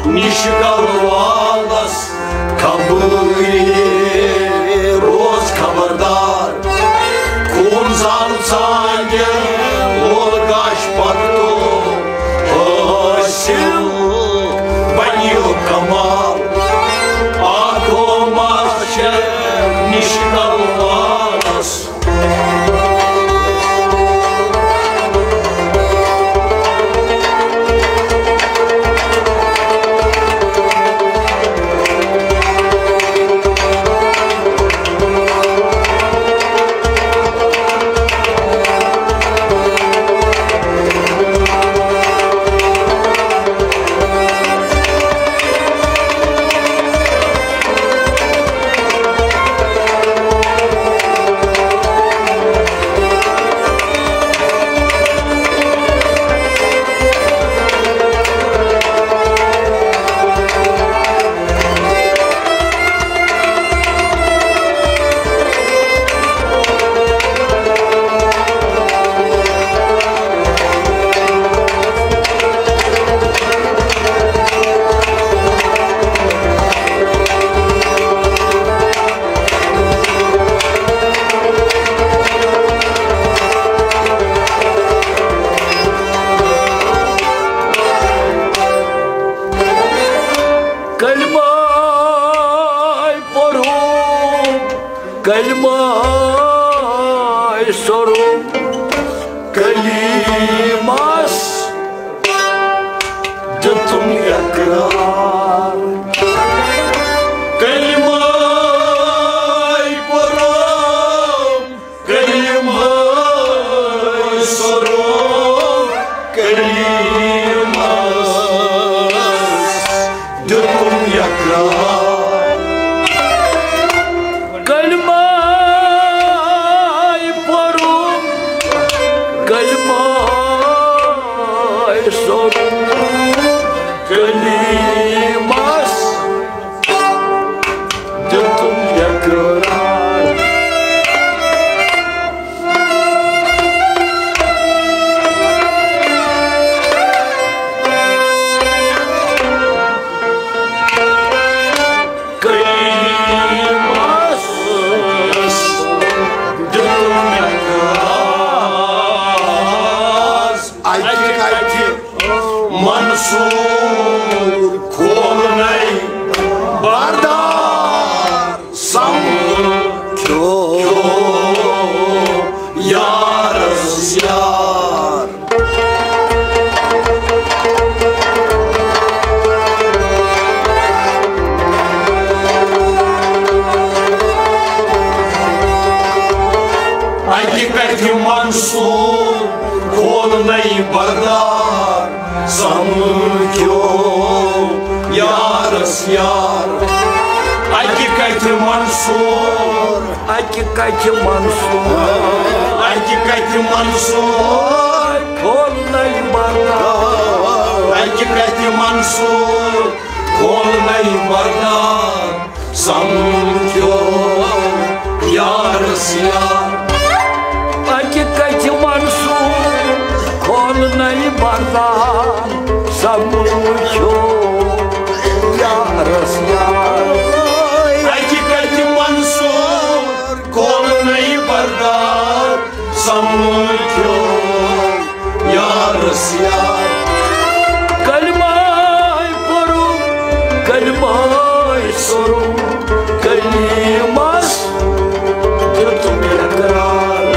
Nişgalvalas kaburi roz kabardar Kunzal sange olgaş patto Asil banyo kamal Akomaşe nişgalvalas Kalmay sorum kalimas Tutum yakrar Kalmay porum Kalimay sorum kalimas Tutum yakrar Kalimas tutum yakrar Kalimas tutum yakrar Ayki Mansur kolunay bardar samkyo yarız yar Hakikati Mansur kolunay bardar Samkyo yarız yar Hakikati Mansur Hakikati Mansur Hakikati Mansur Kolnay bardar Hakikati Mansur Kolnay bardar Samkyo yarız yar Hakikati Mansur Kolnay bardar Samkyo yarız yar Hakikati Mansur Kolnay bardar Samkyo yarız yar Kalmay porum Kalmay sorum Kalimas tutum yakrar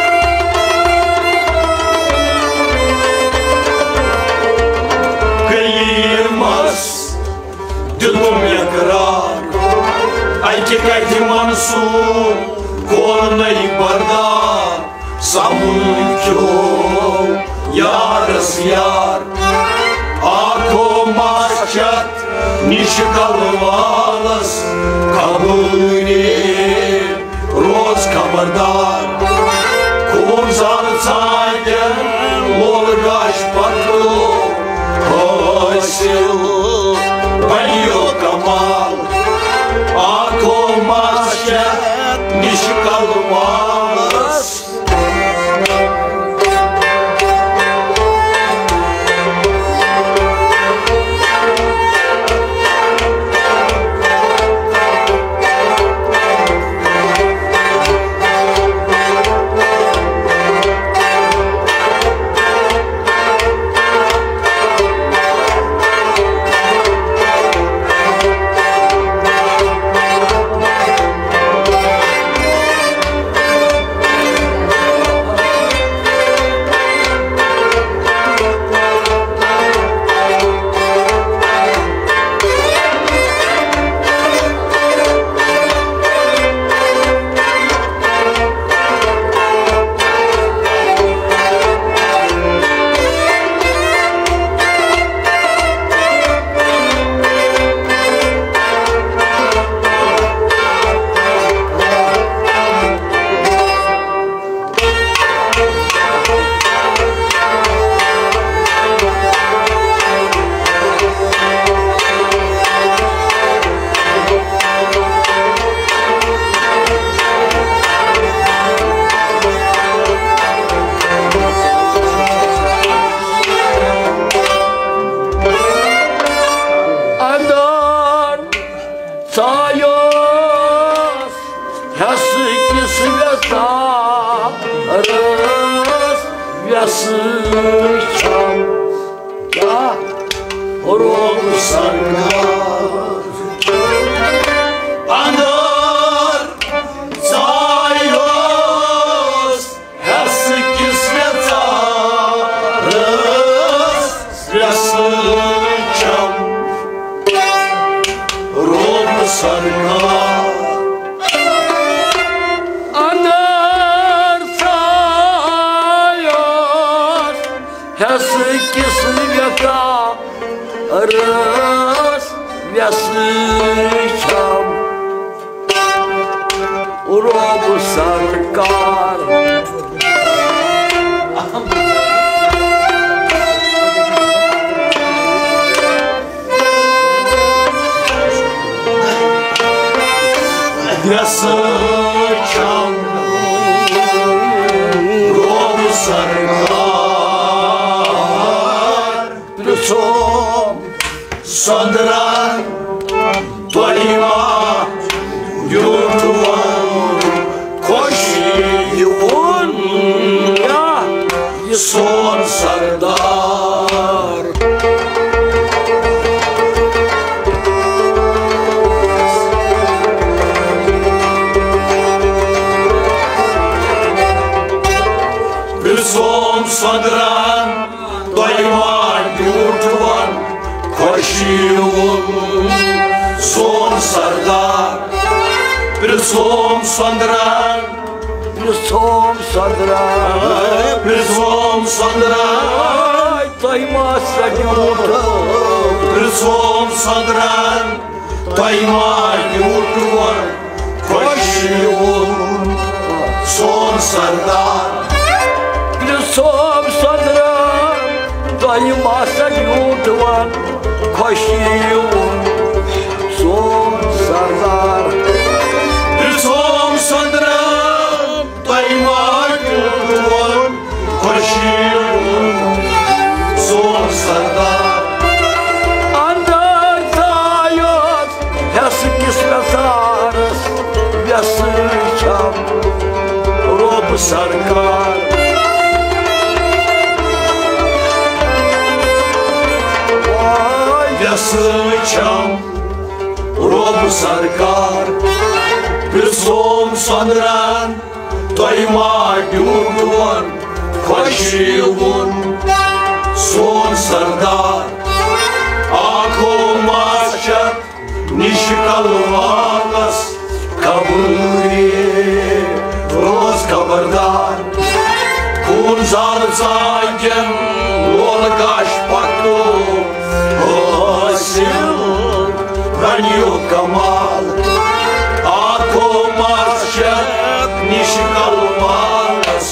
Tutum yakrar Hakikati Mansur Kolnay bardar Samkyo yarız yar Ako maşat Nişgalvalas kaburi roz kabardar Kunzal sange olgaş patlo Asil banyo kamal Ako maşat Nişgalvalas veka rës vjasëqam u robu sarkar vjasëqam robu sarkar plësom Sandran Toima Yurtuan Koşiyun Ya Son Sardar Bir son Sandran Toima Yurtuan Koşiyun son sardar bir som sandıran bir som sandıran bir som sandıran taymazsa yurtum bir som sandıran tayma yurtum Koşiyun son sardar bir som sandıran taymazsa yurtum Koşiyun son sardar bir som sandıran tayma yurtum Koşiyun son sardar Andar tayos Yasın ismetarız Yasıçam Robu sarkar Yasıçam robu sarkar bir som sandıran tayma yurtuan Koşiyun son sardar Ako maşak nişikalvanas kaburi roz kabardar kun zalzagen olgaş patlu Osil Ranyo Kamal Ako maşak nişikalvanas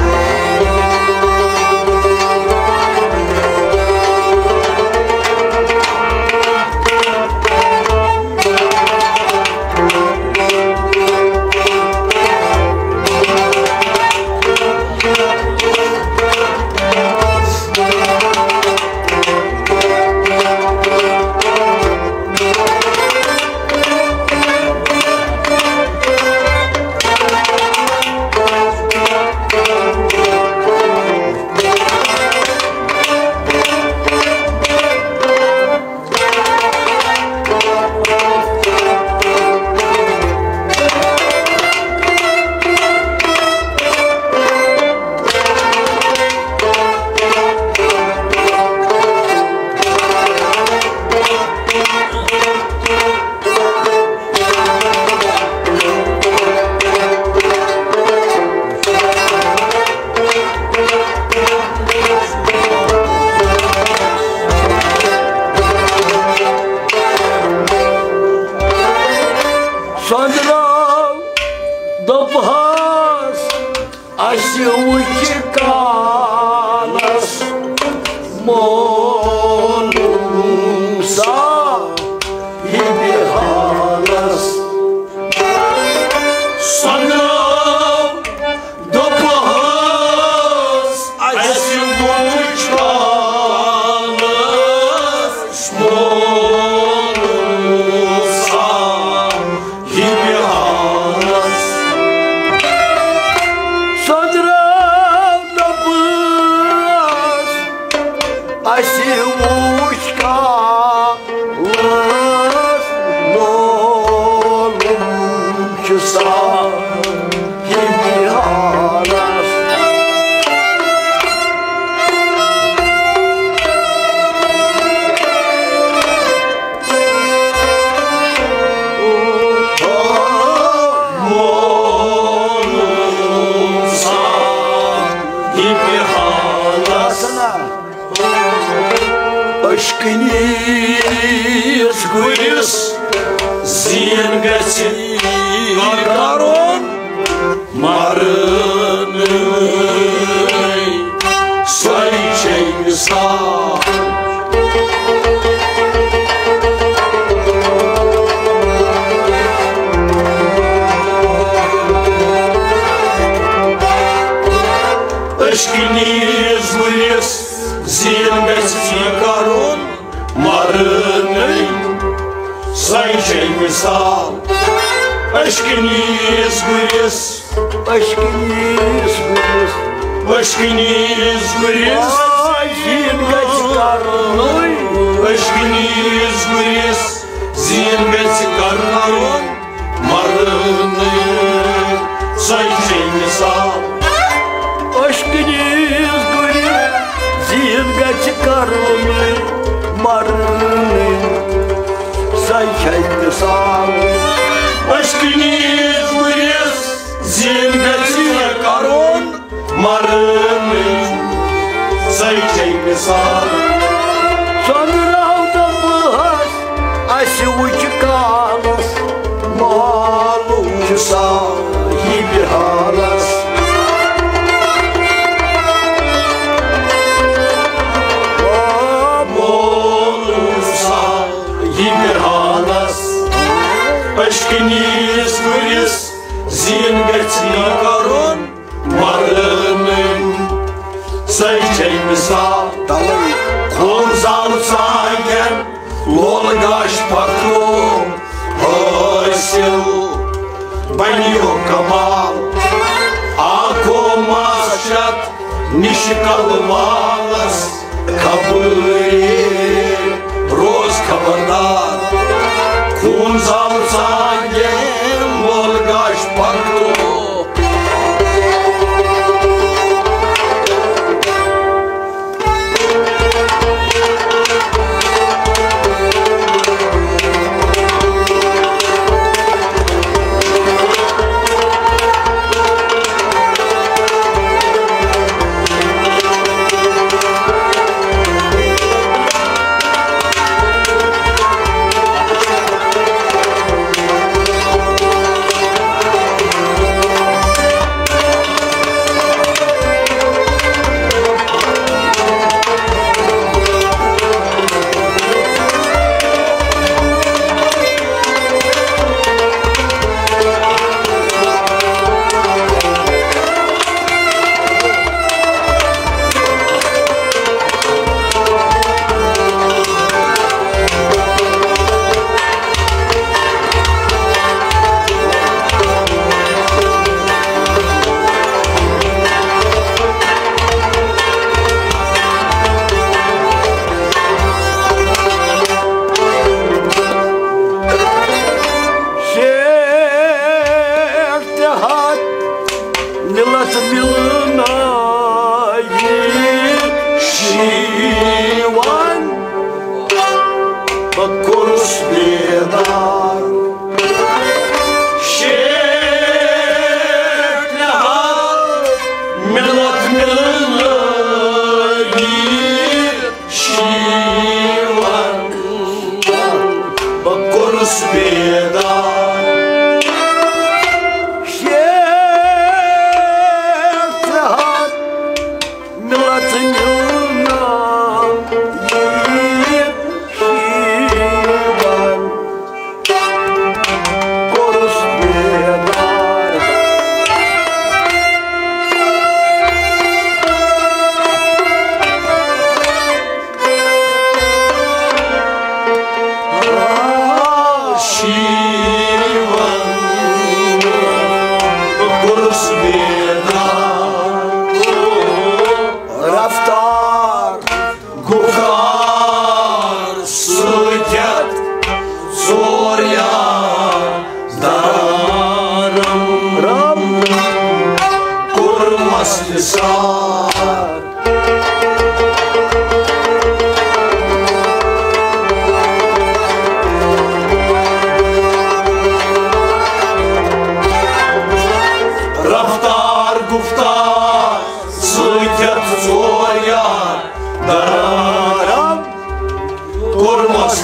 Sandrav Dabhas Asyuchikalas Monumsa Hibihalas Sandrav Dabhas Asyuchikalas Monumsa Hibihalas Sandrav Dabhas Asyuchikalas Monumsa Hibihalas Monumsa Hibihalas Sana Aşkınız Gülis zin gesi Karkarun Marını Sayçeyni sağ Aşkınız gülis zin gesi Karkarun Marını Sayçeyni sağ Aşkınız gülis Aşkınız gülis Aşkınız gülis Zirve çıkarın Aşkınız gülis Zirve çıkarın Marını Sayçeyni sağ Aşkınız gülis Zirve çıkarın Marını Sayçeyni sağ Aşkınız gülis Zirve çıkarın Marını Sayçeyni sağ Sonra da bıhas Aşı uçu kalas Malum sahibi halas Aşkınız gülis Zirve çıkarın Marını Sayçeyni sağ Kumsal sayken Lolgaş pakum Hısil Banyo kamal Akomaşat Nişikalıvalas Kaburi Roz kabanar Kumsal sayken Lolgaş pakum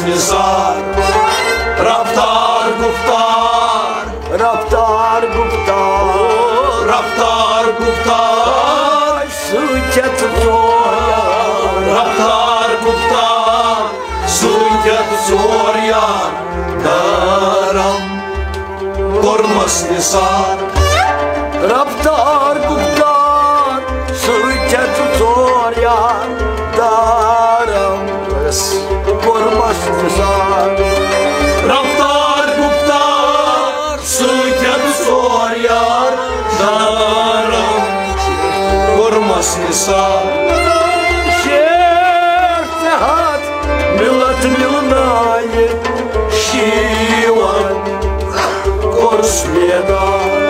Nisar रफ्तार गुफ्तार Raftar guftar रफ्तार गुफ्तार Sucet zoya रफ्तार गुफ्तार सूचत सोरिया दारम कुर्मस Nisar Raftar guftar Sucet zoya Daram Kurmas nisar रफ्तार गुफ्तार सूचत सोरिया दारम कुर्मस Nisar Şer sehat Millet milnaye Şivan Kurs medan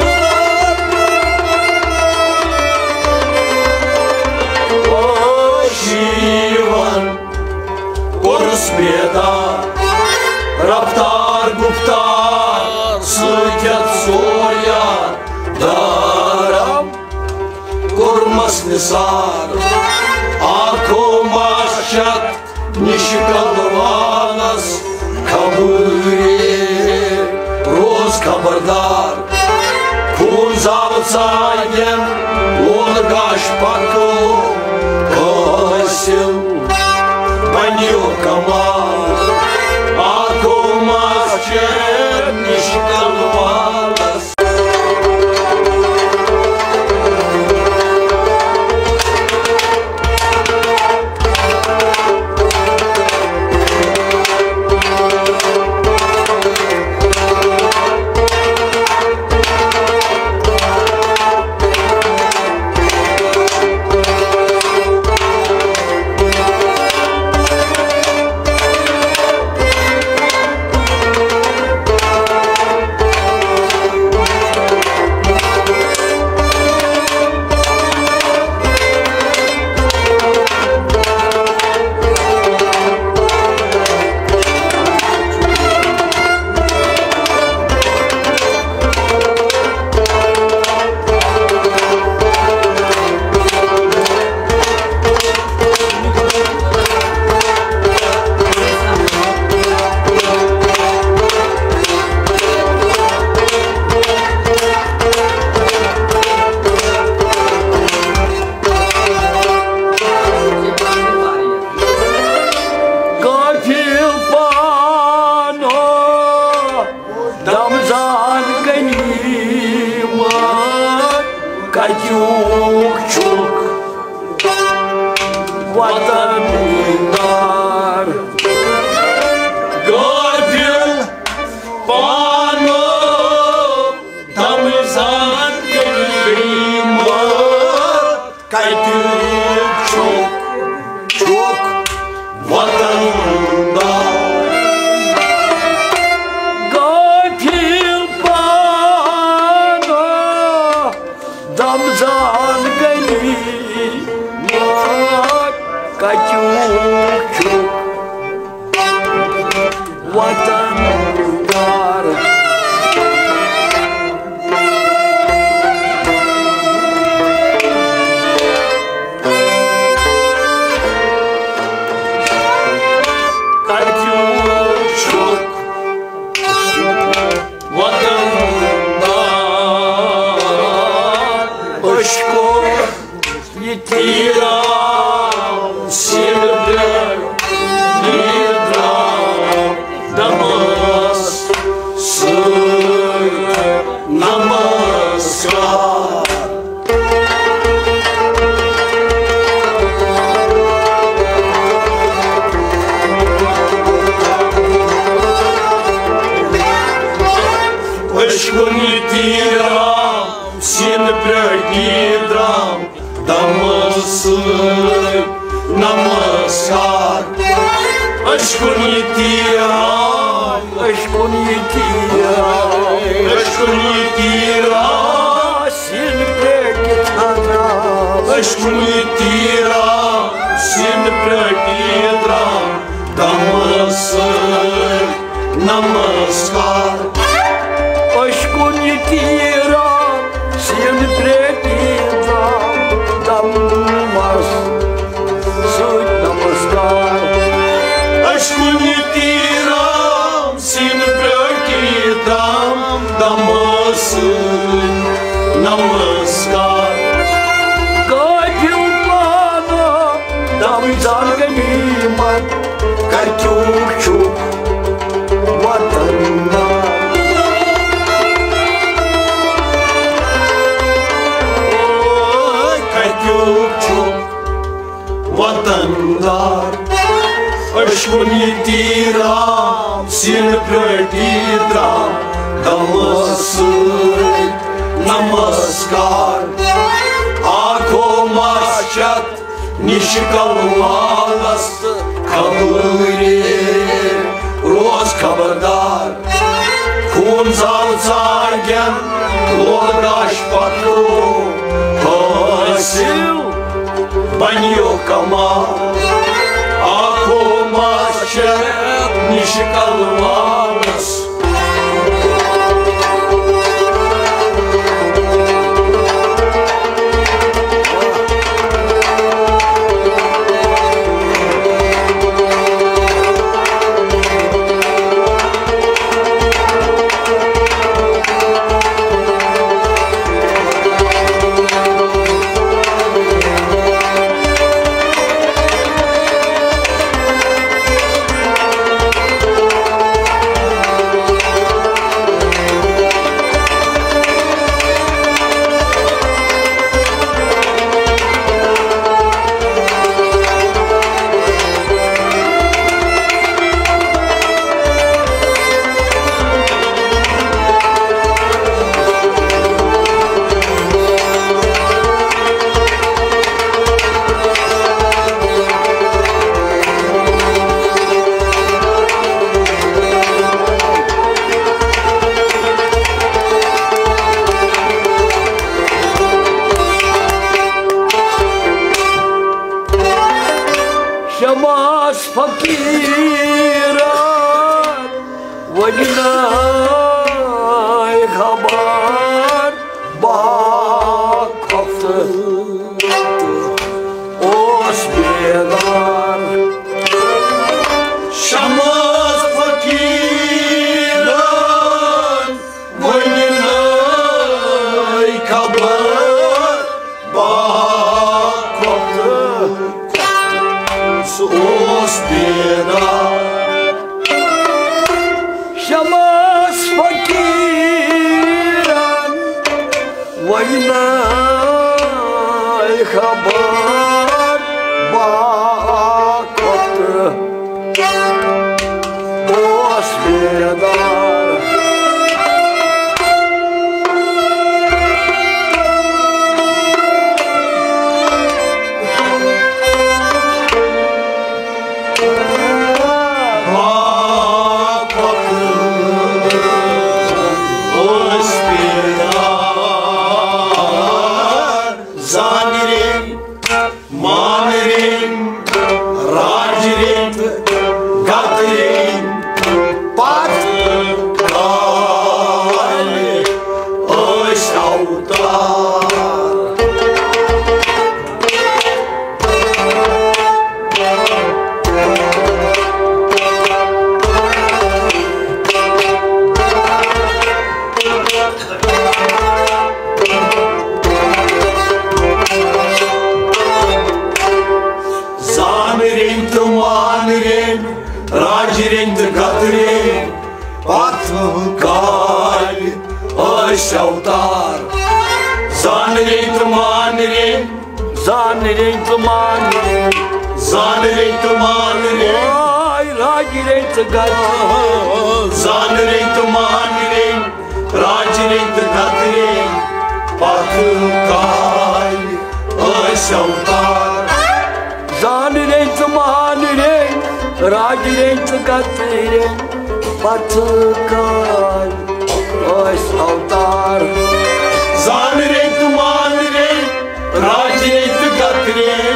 Şivan Kurs medan रफ्तार गुफ्तार सूचत सोरिया दारम कुर्मस निसार आखो माशत निशकलवानस खबरे रोज खबरदार खून जाल सायन ओलगाश पको कासिल बनियो कमाल आखो माशत निशकलवानस Gafil bana Damzan ganimat Kaçuk çok Vatanlar Gafil bana damızan kıymat kaytık çok vatanda Gafil bana Damzan ganimat Kaçuk çok Vatanlar kaytık çok vatanda Aşko yitir İran silber İran namaz namaskar Aşkın itiram seni bırakıram damısın namaskar Aşkın itiram Aşkın yitiram Aşkın itiram Seni peki tanram Aşkın itiram seni bırakıram damısın namaskar Aşkın yitiram Seni peki Damaz Süt namaskar Aşkın itiram namazın namaskar. Kapılmana damdan ganimet kaçuk çuk vatanda. Kaçuk çuk vatandar. Aşkın yetiram, seni pratiram, namazın namaskar. Ako maşat nişikalvalas kaburi roz kabardar. Kun zalzagen lodaş patru hasil banyo kama. Ako maşat nişikalvalas. Şamaz fakiran Vajnay habar Bakaftı Os bedar Şamaz fakiran Vajnay kabar Bakaftı Os bedar Şamaz fakiran Vajnay habar Bakaftı Os bedar Şavtar Zanrin tumanrin Zanrin tumanrin Zanrin tumanrin Ay racirin tıkat Zanrin tumanrin Racirin tıkatrin Patkay Şavtar Zanrin tumanrin Racirin tıkat Patkay Os altar Zanrin tumanrin Racirin tıkatrin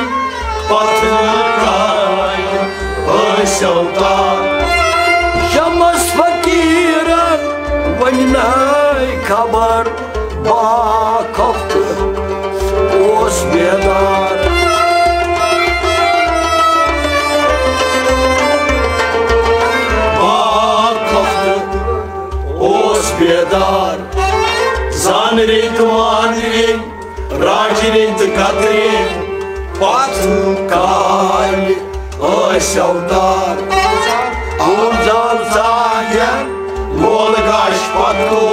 Patkay Şavtar Şamaz fakiran Vajnay kabar Bakaftı Os bedar Bakaftı Os bedar Katrin, Rajinin tu Katrin, Patkali ăști-au dar Unzal zagen Molgash Patu,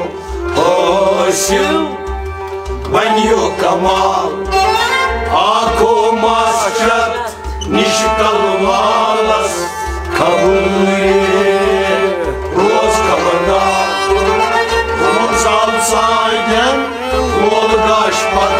Ăștiu Banyu Kamal, Acum ascet, nici calmalas, Kaburi Roz Kabanat, Unzal Zagen, Molgash Patu,